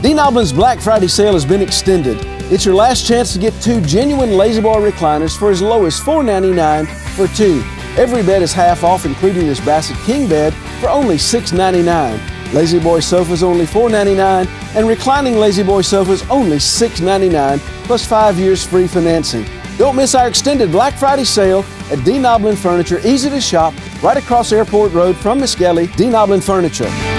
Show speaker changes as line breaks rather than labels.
Noblin's Black Friday sale has been extended. It's your last chance to get 2 genuine La-Z-Boy recliners for as low as $4.99 for 2. Every bed is half off, including this Bassett King bed for only $6.99. La-Z-Boy sofas only $4.99, and reclining La-Z-Boy sofas only $6.99, plus 5 years free financing. Don't miss our extended Black Friday sale at Noblin Furniture, easy to shop, right across Airport Road from Miskelly. Noblin Furniture.